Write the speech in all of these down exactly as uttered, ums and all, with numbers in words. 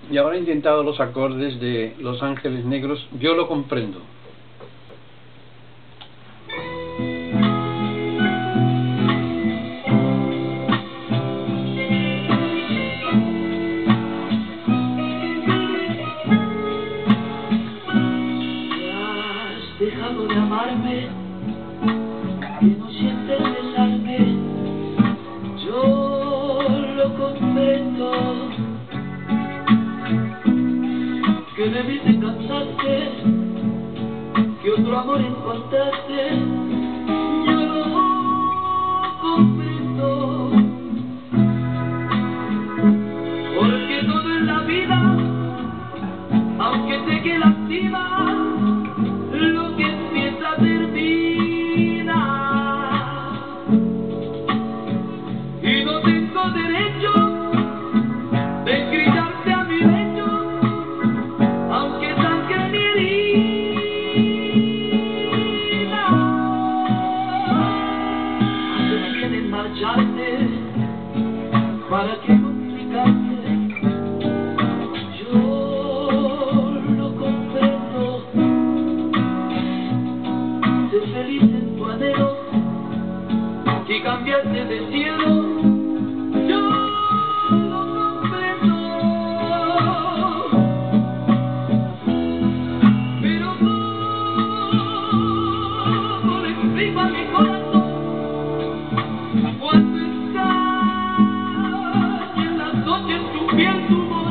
Y ahora he intentado los acordes de Los Ángeles Negros. Yo lo comprendo. Has dejado de amarme, que no sientes besarme, yo lo comprendo. Que debiste cansarte, que otro amor encontraste, yo lo comprendo. Porque todo en la vida, aunque sé que lastima, lo que empieza termina. Y no tengo derecho de gritarte a mi lecho, aunque sangre mi herida. Haces bien en marcharte, ¿para qué complicarte? Yo lo comprendo. Sé feliz en tu anhelo y cambiarte de cielo. Yo lo comprendo. Pero ¿cómo le explico a mi corazón cuando está y en las noches tu piel, tu voz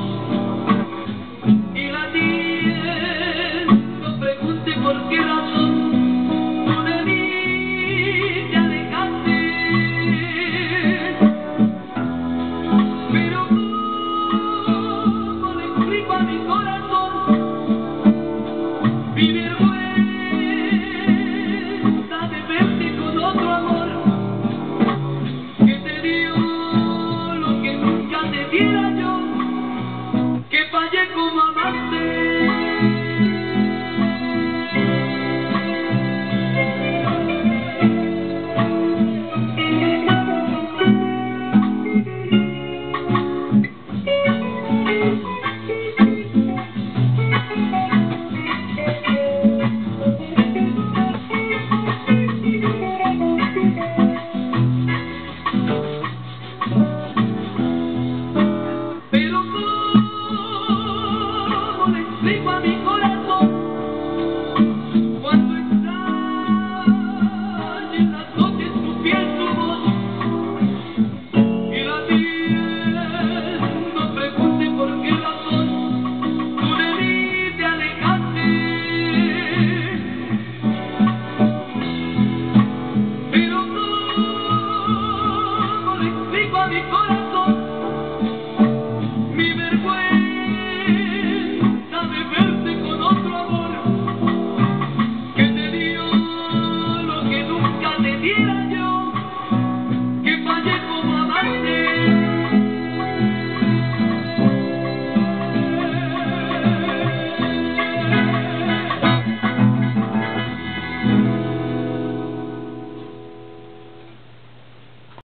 y la tienes? No pregunte por qué razón tú de mí te alejaste. Pero ¿cómo le explico a mi corazón mi vergüenza de verte con otro amor que te dio lo que nunca te diera yo, que fallé como amante?